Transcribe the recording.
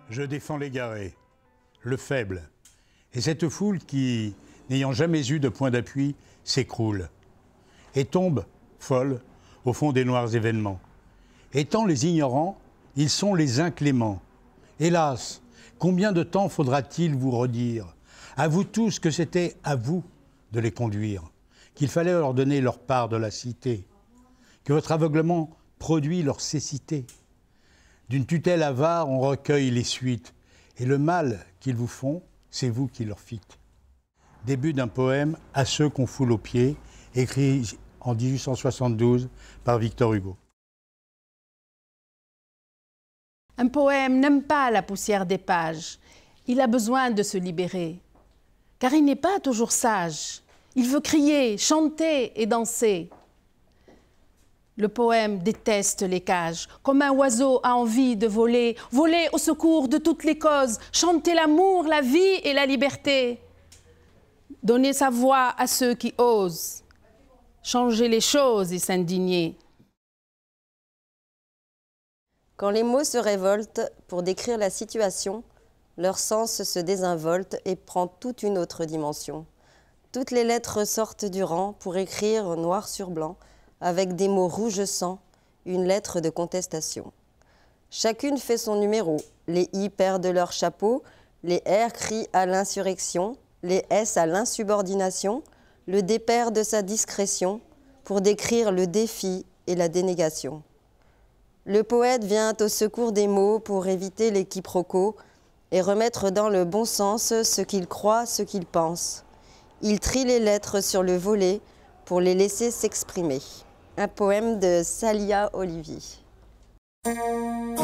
Je défends l'égaré, le faible, et cette foule qui, n'ayant jamais eu de point d'appui, s'écroule et tombe, folle, au fond des noirs événements. Étant les ignorants, ils sont les incléments. Hélas, combien de temps faudra-t-il vous redire, à vous tous, que c'était à vous de les conduire, qu'il fallait leur donner leur part de la cité, que votre aveuglement produit leur cécité. D'une tutelle avare, on recueille les suites, et le mal qu'ils vous font, c'est vous qui leur fîtes. Début d'un poème à ceux qu'on foule aux pieds, écrit en 1872 par Victor Hugo. Un poème n'aime pas la poussière des pages. Il a besoin de se libérer, car il n'est pas toujours sage. Il veut crier, chanter et danser. Le poème déteste les cages, comme un oiseau a envie de voler, voler au secours de toutes les causes, chanter l'amour, la vie et la liberté. Donner sa voix à ceux qui osent, changer les choses et s'indigner. Quand les mots se révoltent pour décrire la situation, leur sens se désinvolte et prend toute une autre dimension. Toutes les lettres sortent du rang pour écrire noir sur blanc, avec des mots rouge sang, une lettre de contestation. Chacune fait son numéro. Les I perdent leur chapeau, les R crient à l'insurrection, les S à l'insubordination, le D perd de sa discrétion pour décrire le défi et la dénégation. Le poète vient au secours des mots pour éviter les quiproquos et remettre dans le bon sens ce qu'il croit, ce qu'il pense. Il trie les lettres sur le volet pour les laisser s'exprimer. Un poème de Salia Olivier.